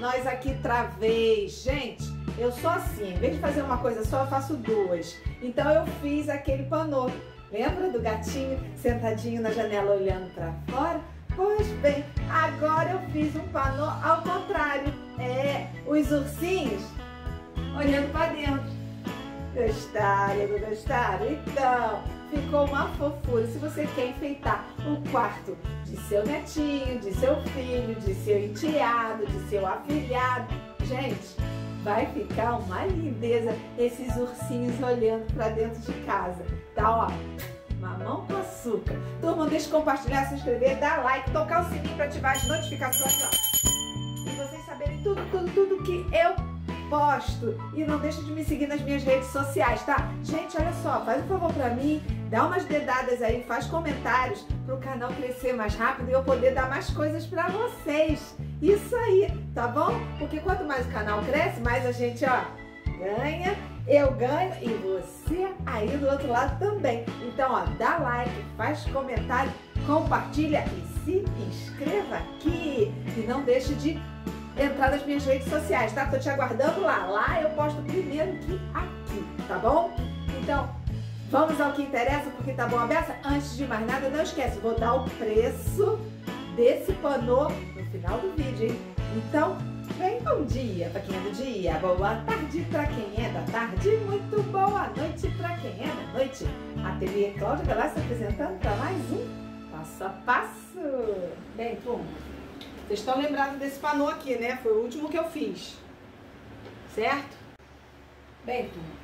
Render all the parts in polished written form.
nós aqui travês. Gente, eu sou assim, em vez de fazer uma coisa só, eu faço duas. Então eu fiz aquele panô. Lembra do gatinho sentadinho na janela olhando para fora? Pois bem, agora eu fiz um panô ao contrário. Os ursinhos olhando para dentro. Gostaram, não gostaram? Então, ficou uma fofura. Se você quer enfeitar o quarto de seu netinho, de seu filho, de seu enteado, de seu afilhado, gente, vai ficar uma lindeza esses ursinhos olhando para dentro de casa. Tá, ó, mamão com açúcar. Turma, não deixe de compartilhar, se inscrever, dar like, tocar o sininho para ativar as notificações, ó. E vocês saberem tudo que eu posto. E não deixa de me seguir nas minhas redes sociais, tá? Gente, olha só, faz um favor pra mim, dá umas dedadas aí, faz comentários pro canal crescer mais rápido e eu poder dar mais coisas pra vocês. Isso aí, tá bom? Porque quanto mais o canal cresce, mais a gente, ó, ganha, eu ganho e você aí do outro lado também. Então, ó, dá like, faz comentário, compartilha e se inscreva aqui. E não deixe de entrar nas minhas redes sociais, tá? Tô te aguardando lá. Lá eu posto primeiro que aqui, tá bom? Então, vamos ao que interessa, porque tá bom a beça? Antes de mais nada, não esquece, vou dar o preço desse panô no final do vídeo, hein? Então, bem, bom dia pra quem é do dia, boa tarde pra quem é da tarde, muito boa noite pra quem é da noite. Ateliê Cláudia Galassi apresentando pra mais um Passo a Passo. Bem, turma, vocês estão lembrados desse panô aqui, né? Foi o último que eu fiz, certo? Bem, turma,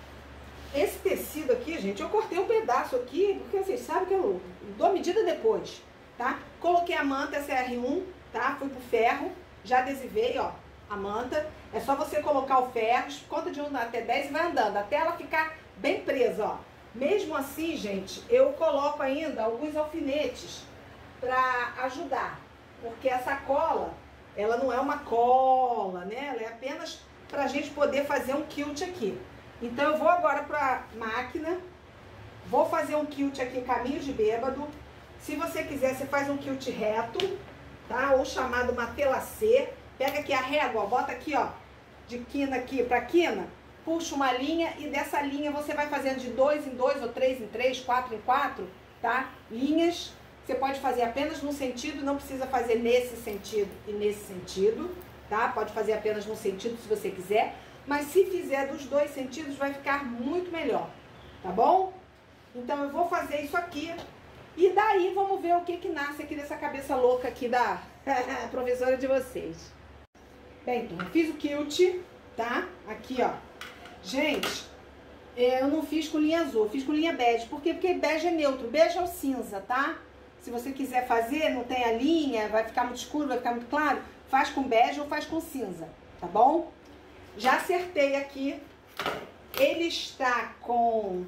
esse tecido aqui, gente, eu cortei um pedaço aqui, porque vocês sabem que eu dou medida depois, tá? Coloquei a manta, essa é R1, tá? Fui pro ferro, já adesivei, ó, a manta. É só você colocar o ferro, conta de 1 até 10 e vai andando, até ela ficar bem presa, ó. Mesmo assim, gente, eu coloco ainda alguns alfinetes pra ajudar. Porque essa cola, ela não é uma cola, né? Ela é apenas pra gente poder fazer um quilt aqui. Então eu vou agora pra máquina, vou fazer um quilt aqui, caminho de bêbado. Se você quiser, você faz um quilt reto, tá? Ou chamado matelacê. Pega aqui a régua, ó, bota aqui, ó, de quina aqui pra quina, puxa uma linha e dessa linha você vai fazendo de 2 em 2, ou 3 em 3, 4 em 4, tá? Linhas. Você pode fazer apenas num sentido, não precisa fazer nesse sentido e nesse sentido, tá? Pode fazer apenas num sentido se você quiser, mas se fizer dos dois sentidos vai ficar muito melhor, tá bom? Então eu vou fazer isso aqui e daí vamos ver o que nasce aqui dessa cabeça louca aqui da professora de vocês. Bem, então, fiz o quilt, tá? Aqui, ó. Gente, eu não fiz com linha azul, fiz com linha bege. Por quê? Porque bege é neutro, bege é o cinza, tá? Se você quiser fazer, não tem a linha, vai ficar muito escuro, vai ficar muito claro, faz com bege ou faz com cinza, tá bom? Já acertei aqui, ele está com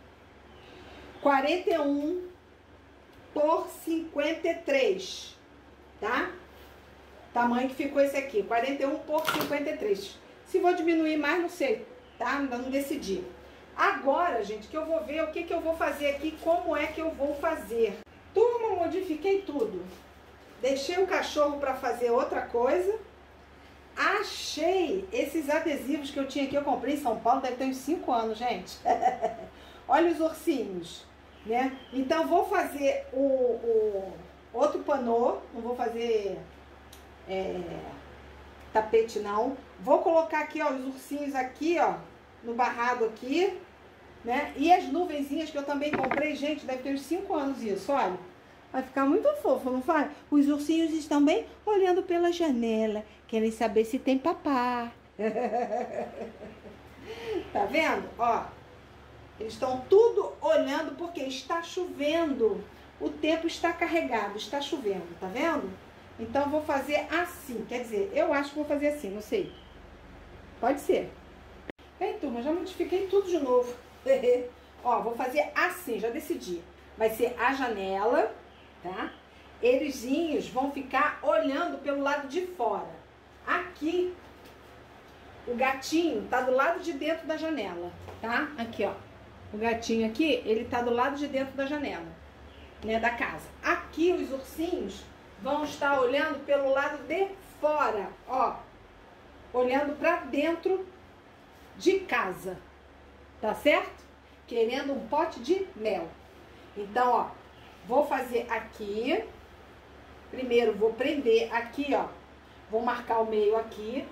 41 por 53, tá? Tamanho que ficou esse aqui, 41 por 53. Se vou diminuir mais, não sei, tá? Ainda não decidi. Agora, gente, que eu vou ver o que eu vou fazer aqui, como é que eu vou fazer. Turma, modifiquei tudo. Deixei o cachorro para fazer outra coisa. Achei esses adesivos que eu tinha aqui, eu comprei em São Paulo, deve ter uns 5 anos, gente. Olha os ursinhos, né? Então vou fazer o outro panô, não vou fazer tapete não. Vou colocar aqui, ó, os ursinhos aqui, ó, no barrado aqui, né? E as nuvenzinhas que eu também comprei, gente, deve ter uns 5 anos isso, olha. Vai ficar muito fofo, não vai? Os ursinhos estão bem olhando pela janela, querem saber se tem papá. Tá vendo? Ó, eles estão tudo olhando porque está chovendo. O tempo está carregado, está chovendo, tá vendo? Então eu vou fazer assim, quer dizer, eu acho que vou fazer assim, não sei. Pode ser. Bem, turma, já modifiquei tudo de novo. Ó, vou fazer assim, já decidi. Vai ser a janela, tá? Elezinhos vão ficar olhando pelo lado de fora. Aqui, o gatinho tá do lado de dentro da janela, tá? Aqui, ó. O gatinho aqui, ele tá do lado de dentro da janela, né, da casa. Aqui, os ursinhos vão estar olhando pelo lado de fora, ó. olhando para dentro de casa, tá certo? Querendo um pote de mel. Então, ó, vou fazer aqui. Primeiro vou prender aqui, ó. Vou marcar o meio aqui.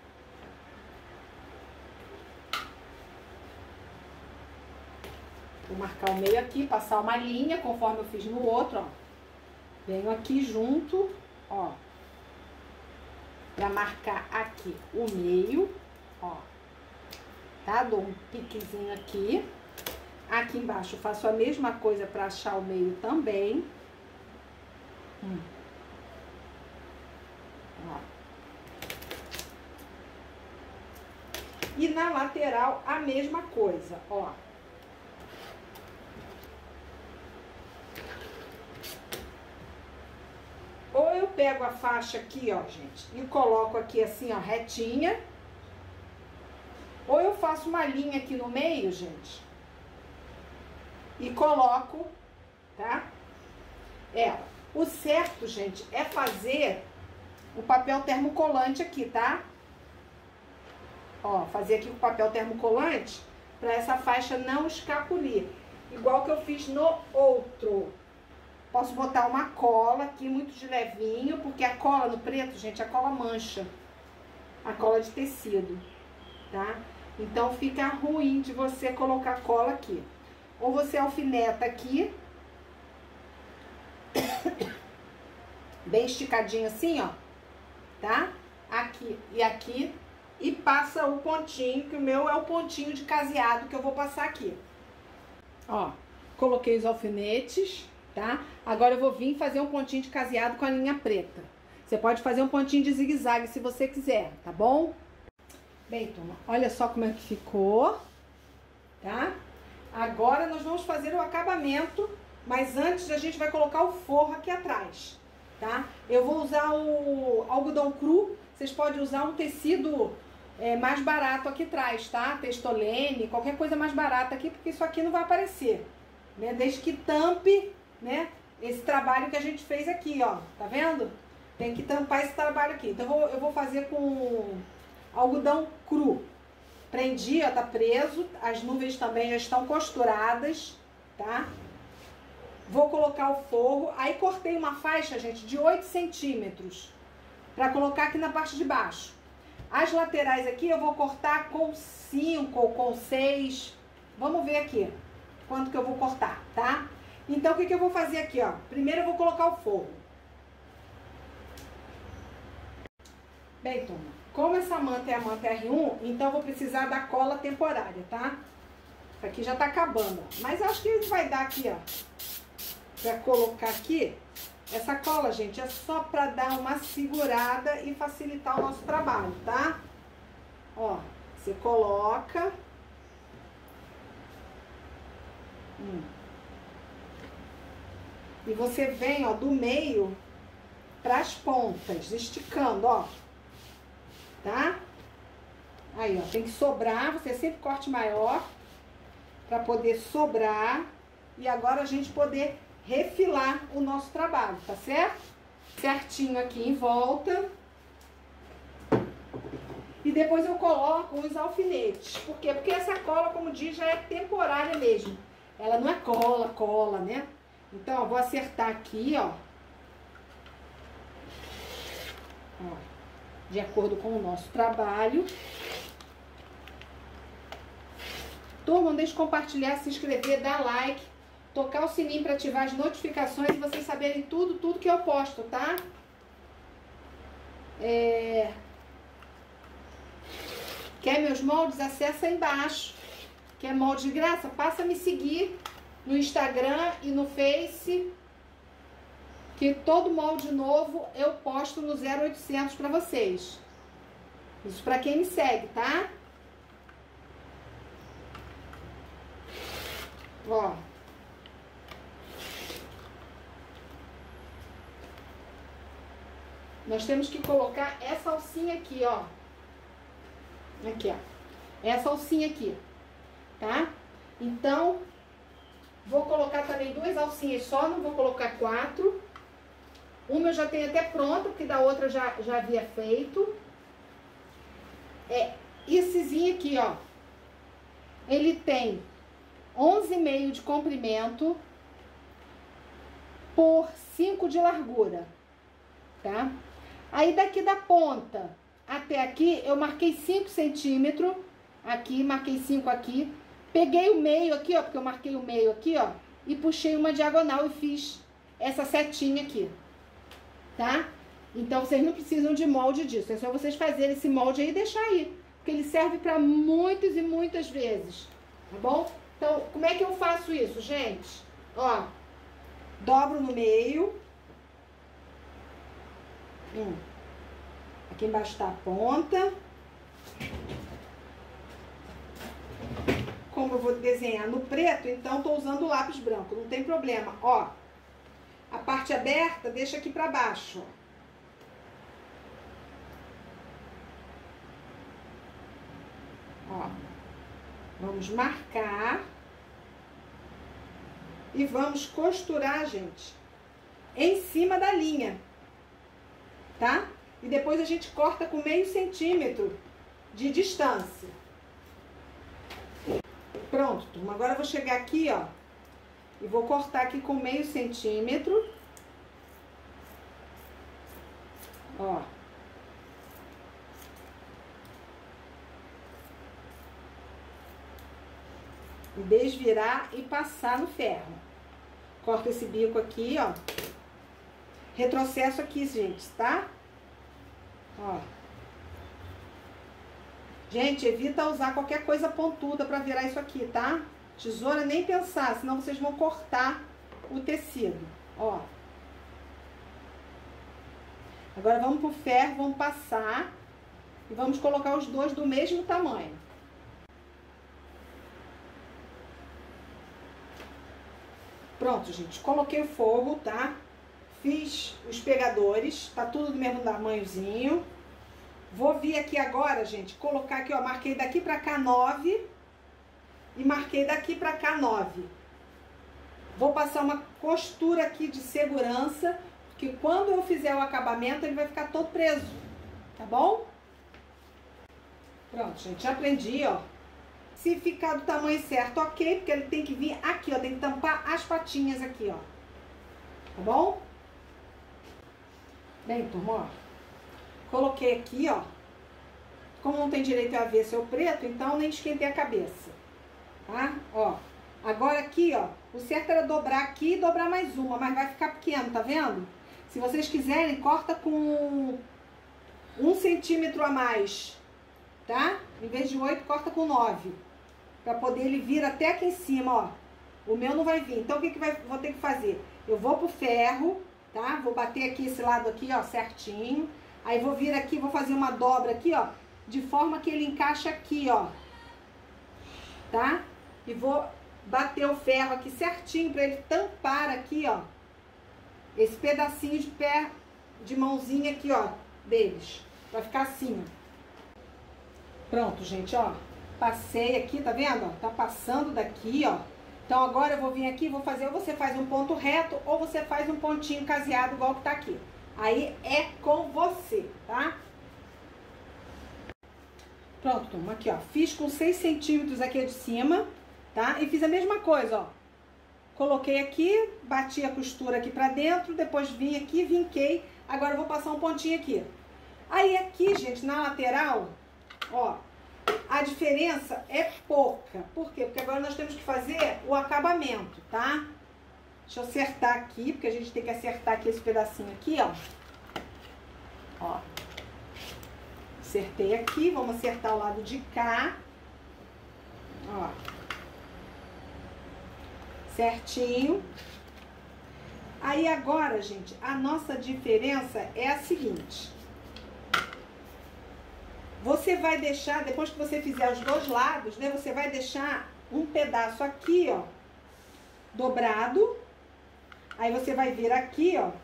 Vou marcar o meio aqui, passar uma linha, conforme eu fiz no outro, ó. Venho aqui junto, ó. Pra marcar aqui o meio, ó. Tá? Dou um piquezinho aqui. Aqui embaixo eu faço a mesma coisa pra achar o meio também. Ó. E na lateral a mesma coisa, ó. Ou eu pego a faixa aqui, ó, gente, e coloco aqui assim, ó, retinha. Ou eu faço uma linha aqui no meio, gente, e coloco, tá? O certo, gente, é fazer o papel termocolante aqui, tá? Ó, fazer aqui o papel termocolante pra essa faixa não escapulir. Igual que eu fiz no outro. Posso botar uma cola aqui, muito de levinho, porque a cola no preto, gente, a cola mancha. A cola de tecido, tá? Então fica ruim de você colocar cola aqui. Ou você alfineta aqui, bem esticadinho assim, ó, tá? Aqui e aqui, e passa o pontinho, que o meu é o pontinho de caseado que eu vou passar aqui. Ó, coloquei os alfinetes, tá? Agora eu vou vir fazer um pontinho de caseado com a linha preta. Você pode fazer um pontinho de zigue-zague se você quiser, tá bom? Bem, turma, olha só como é que ficou, tá? Agora nós vamos fazer o acabamento, mas antes a gente vai colocar o forro aqui atrás, tá? Eu vou usar o algodão cru, vocês podem usar um tecido mais barato aqui atrás, tá? Testolene, qualquer coisa mais barata aqui, porque isso aqui não vai aparecer, né? Desde que tampe, né, esse trabalho que a gente fez aqui, ó, tá vendo? Tem que tampar esse trabalho aqui. Então eu vou fazer com algodão cru. Prendi, ó, tá preso, as nuvens também já estão costuradas, tá? Vou colocar o forro, aí cortei uma faixa, gente, de 8 centímetros, pra colocar aqui na parte de baixo. As laterais aqui eu vou cortar com 5 ou com 6, vamos ver aqui quanto que eu vou cortar, tá? Então, o que que eu vou fazer aqui, ó? Primeiro eu vou colocar o forro. Bem, turma, como essa manta é a manta R1, então eu vou precisar da cola temporária, tá? Isso aqui já tá acabando, ó. Mas acho que vai dar aqui, ó, pra colocar aqui. Essa cola, gente, é só pra dar uma segurada e facilitar o nosso trabalho, tá? Ó, você coloca. E você vem, ó, do meio pras pontas, esticando, ó. Tá? Aí, ó, tem que sobrar, você sempre corte maior pra poder sobrar e agora a gente poder refilar o nosso trabalho, tá certo? Certinho aqui em volta. E depois eu coloco os alfinetes. Por quê? Porque essa cola, como diz, já é temporária mesmo. Ela não é cola, né? Então, eu vou acertar aqui, ó. Ó, de acordo com o nosso trabalho. Turma, não deixe de compartilhar, se inscrever, dar like, tocar o sininho para ativar as notificações e vocês saberem tudo que eu posto, tá? Quer meus moldes? Acessa aí embaixo. Quer molde de graça? Passa a me seguir no Instagram e no Face, que todo molde novo eu posto no 0800 para vocês. Isso para quem me segue, tá? Ó. Nós temos que colocar essa alcinha aqui, ó. Aqui, ó. Essa alcinha aqui, tá? Então, vou colocar também 2 alcinhas só, não vou colocar 4. Uma eu já tenho até pronta, porque da outra já havia feito. Essezinho aqui, ó. Ele tem 11,5 de comprimento por 5 de largura, tá? Aí daqui da ponta até aqui, eu marquei 5 centímetros, aqui, marquei 5 aqui, peguei o meio aqui, ó, porque eu marquei o meio aqui, ó, e puxei uma diagonal e fiz essa setinha aqui, tá? Então, vocês não precisam de molde disso, é só vocês fazerem esse molde aí e deixar aí, porque ele serve para muitas e muitas vezes, tá bom? Então, como é que eu faço isso, gente? Ó, dobro no meio. Aqui embaixo tá a ponta. Como eu vou desenhar no preto, então tô usando o lápis branco, não tem problema. Ó, a parte aberta deixa aqui pra baixo, ó. Vamos marcar e vamos costurar, gente, em cima da linha, tá? E depois a gente corta com meio centímetro de distância. Pronto, turma. Agora eu vou chegar aqui, ó, e vou cortar aqui com meio centímetro. Ó. E desvirar e passar no ferro. Corto esse bico aqui, ó. Retrocesso aqui, gente, tá? Ó. Gente, evita usar qualquer coisa pontuda pra virar isso aqui, tá? Tesoura nem pensar, senão vocês vão cortar o tecido, ó. Agora vamos pro ferro, vamos passar e vamos colocar os dois do mesmo tamanho. Pronto, gente, coloquei o forro, tá? Fiz os pegadores, tá tudo do mesmo tamanhozinho. Vou vir aqui agora, gente, colocar aqui, ó, marquei daqui pra cá 9 e marquei daqui pra cá 9. Vou passar uma costura aqui de segurança, porque quando eu fizer o acabamento, ele vai ficar todo preso, tá bom? Pronto, gente, já prendi, ó. Se ficar do tamanho certo, ok, porque ele tem que vir aqui, ó, tem que tampar as patinhas aqui, ó. Tá bom? Bem, turma, ó. Coloquei aqui, ó. Como não tem direito a avesso ou preto, então nem esquentei a cabeça. Tá? Ó. Agora aqui, ó. O certo era dobrar aqui e dobrar mais uma, mas vai ficar pequeno, tá vendo? Se vocês quiserem, corta com 1 centímetro a mais, tá? Em vez de 8, corta com 9. Pra poder ele vir até aqui em cima, ó. O meu não vai vir. Então, o que vou ter que fazer? Eu vou pro ferro, tá? Vou bater aqui esse lado aqui, ó, certinho. Aí vou vir aqui, vou fazer uma dobra aqui, ó, de forma que ele encaixa aqui, ó. Tá? E vou bater o ferro aqui certinho pra ele tampar aqui, ó, esse pedacinho de pé, de mãozinha aqui, ó, deles. Vai ficar assim, ó. Pronto, gente, ó. Passei aqui, tá vendo? Ó, tá passando daqui, ó. Então agora eu vou vir aqui e vou fazer, ou você faz um ponto reto, ou você faz um pontinho caseado igual que tá aqui. Aí é com você, tá? Pronto, turma, aqui, ó. Fiz com 6 centímetros aqui de cima, tá? E fiz a mesma coisa, ó. Coloquei aqui, bati a costura aqui pra dentro, depois vim aqui, vinquei. Agora eu vou passar um pontinho aqui. Aí aqui, gente, na lateral, ó, a diferença é pouca. Por quê? Porque agora nós temos que fazer o acabamento, tá? Deixa eu acertar aqui, porque a gente tem que acertar aqui esse pedacinho aqui, ó. Ó. Acertei aqui, vamos acertar o lado de cá. Ó. Certinho. Aí agora, gente, a nossa diferença é a seguinte. Você vai deixar, depois que você fizer os dois lados, né? Você vai deixar um pedaço aqui, ó, dobrado. Aí você vai vir aqui, ó.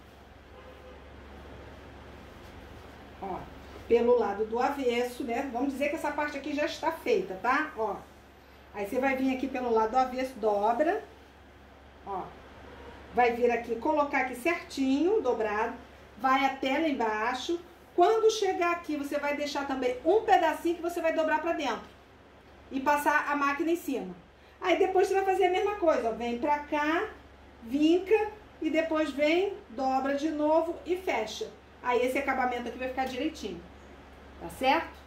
Ó, pelo lado do avesso, né? Vamos dizer que essa parte aqui já está feita, tá? Ó. Aí você vai vir aqui pelo lado do avesso, dobra. Ó. Vai vir aqui, colocar aqui certinho, dobrado. Vai até lá embaixo. Quando chegar aqui, você vai deixar também um pedacinho que você vai dobrar pra dentro. E passar a máquina em cima. Aí depois você vai fazer a mesma coisa, ó. Vem pra cá, vinca e depois vem, dobra de novo e fecha. Aí esse acabamento aqui vai ficar direitinho. Tá certo?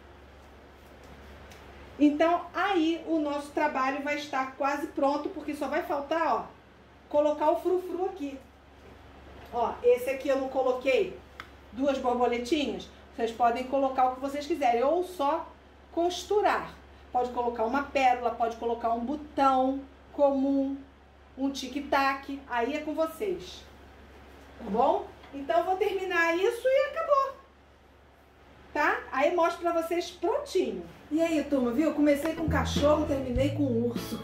Então, aí o nosso trabalho vai estar quase pronto, porque só vai faltar, ó, colocar o frufru aqui. Ó, esse aqui eu não coloquei 2 borboletinhas. Vocês podem colocar o que vocês quiserem, ou só costurar. Pode colocar uma pérola, pode colocar um botão comum, um tic-tac, aí é com vocês. Tá bom? Então, eu vou terminar isso e acabou. Tá? Aí mostro pra vocês prontinho. E aí, turma, viu? Comecei com cachorro, terminei com urso.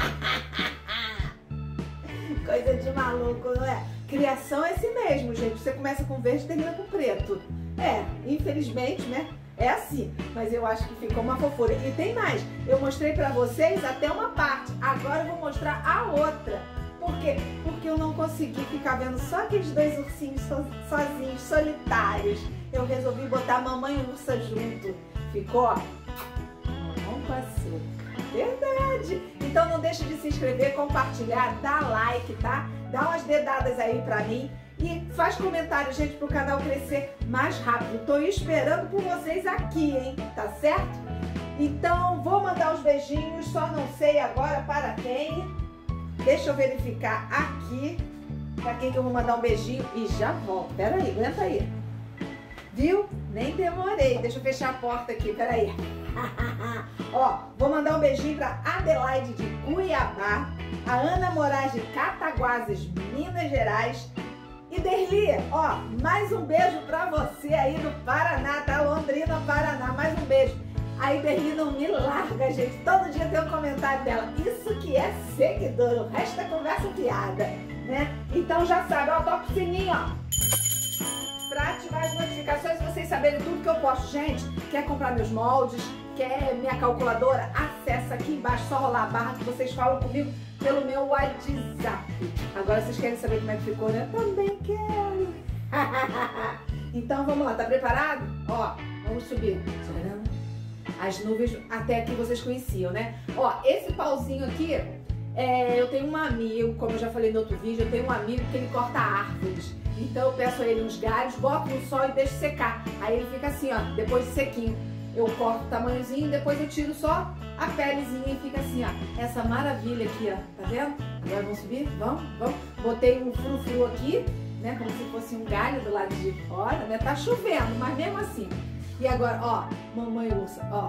Coisa de maluco, não é? Criação é assim mesmo, gente. Você começa com verde e termina com preto. É, infelizmente, né? É assim. Mas eu acho que ficou uma fofura. E tem mais. Eu mostrei pra vocês até uma parte. Agora eu vou mostrar a outra. Por quê? Porque eu não consegui ficar vendo só aqueles 2 ursinhos sozinhos, solitários. Eu resolvi botar a mamãe ursa junto. Ficou, ó, mamão com açúcar. Verdade! Então não deixe de se inscrever, compartilhar, dar like, tá? Dá umas dedadas aí pra mim. E faz comentário, gente, pro canal crescer mais rápido. Tô esperando por vocês aqui, hein? Tá certo? Então, vou mandar os beijinhos, só não sei agora para quem. Deixa eu verificar aqui pra quem que eu vou mandar um beijinho e já volto. Pera aí, aguenta aí. Viu? Nem demorei. Deixa eu fechar a porta aqui, pera aí. Ó, vou mandar um beijinho pra Adelaide de Cuiabá, a Ana Moraes de Cataguases, Minas Gerais. E Derli, ó, mais um beijo pra você aí do Paraná, tá? Londrina, Paraná, mais um beijo. Aí Derli não me larga, gente. Todo dia tem um comentário dela. Isso que é seguidor, o resto é conversa fiada, né? Então já sabe, ó, toca o sininho, ó, pra ativar as notificações e vocês saberem tudo que eu posto. Gente, quer comprar meus moldes, quer minha calculadora? Acessa aqui embaixo, só rolar a barra que vocês falam comigo pelo meu WhatsApp. Agora vocês querem saber como é que ficou, né? Eu também quero. Então vamos lá, tá preparado? Ó, vamos subir. As nuvens até aqui vocês conheciam, né? Ó, esse pauzinho aqui, eu tenho um amigo, como eu já falei no outro vídeo, eu tenho um amigo que ele corta árvores. Então eu peço a ele uns galhos, boto no sol e deixo secar. Aí ele fica assim, ó, depois de sequinho. Eu corto o tamanhozinho, depois eu tiro só a pelezinha e fica assim, ó. Essa maravilha aqui, ó, tá vendo? Agora vamos subir? Vamos? Botei um frufru aqui, né, como se fosse um galho do lado de fora, né? Tá chovendo, mas mesmo assim. E agora, ó, mamãe ursa, ó.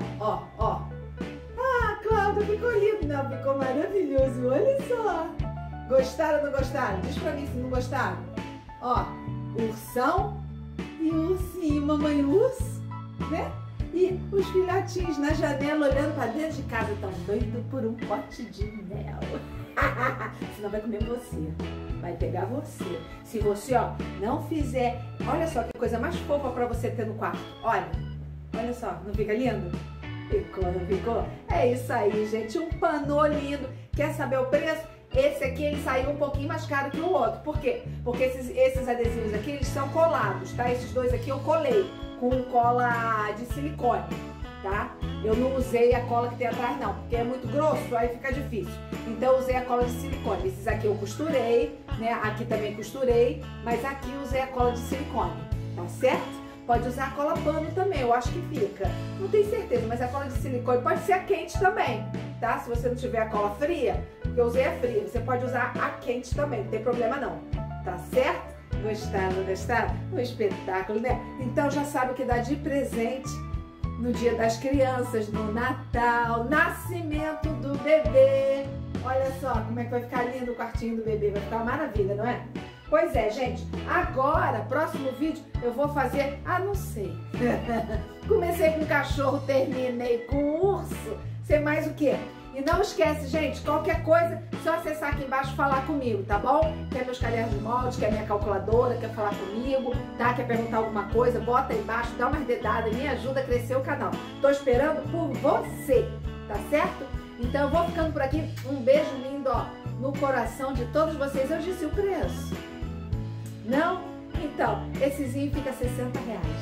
Ah, Cláudia, ficou lindo, não? Ficou maravilhoso, olha só. Gostaram ou não gostaram? Diz pra mim se não gostaram. Ó, ursão e ursinho, mamãe urso, né? E os filhotinhos na janela olhando pra dentro de casa, tão doidos por um pote de mel. Senão vai comer você, vai pegar você. Se você, ó, não fizer, olha só que coisa mais fofa pra você ter no quarto. Olha só, não fica lindo? Ficou, não ficou? É isso aí, gente, um panô lindo. Quer saber o preço? Esse aqui, ele saiu um pouquinho mais caro que o outro. Por quê? Porque esses adesivos aqui, eles são colados, tá? Esses dois aqui eu colei com cola de silicone, tá? Eu não usei a cola que tem atrás não, porque é muito grosso, aí fica difícil. Então eu usei a cola de silicone. Esses aqui eu costurei, né? Aqui também costurei, mas aqui eu usei a cola de silicone, tá certo? Pode usar a cola pano também, eu acho que fica. Não tenho certeza, mas a cola de silicone pode ser a quente também, tá? Se você não tiver a cola fria, porque eu usei a fria, você pode usar a quente também, não tem problema não, tá certo? Gostaram, não gostaram? Um espetáculo, né? Então já sabe o que dá de presente no Dia das Crianças, no Natal, nascimento do bebê. Olha só como é que vai ficar lindo o quartinho do bebê, vai ficar uma maravilha, não é? Pois é, gente, agora, próximo vídeo, eu vou fazer, não sei. Comecei com cachorro, terminei com urso, sei mais o quê? E não esquece, gente, qualquer coisa, só acessar aqui embaixo e falar comigo, tá bom? Quer meus cadernos de molde, quer minha calculadora, quer falar comigo, tá? Quer perguntar alguma coisa, bota aí embaixo, dá umas dedadas, me ajuda a crescer o canal. Tô esperando por você, tá certo? Então eu vou ficando por aqui, um beijo lindo, ó, no coração de todos vocês. Eu disse o preço. Não? Então, essezinho fica R$60.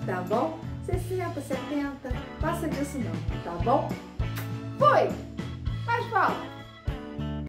tá bom? 60, 70, passa disso não, tá bom? Foi! Mas volta!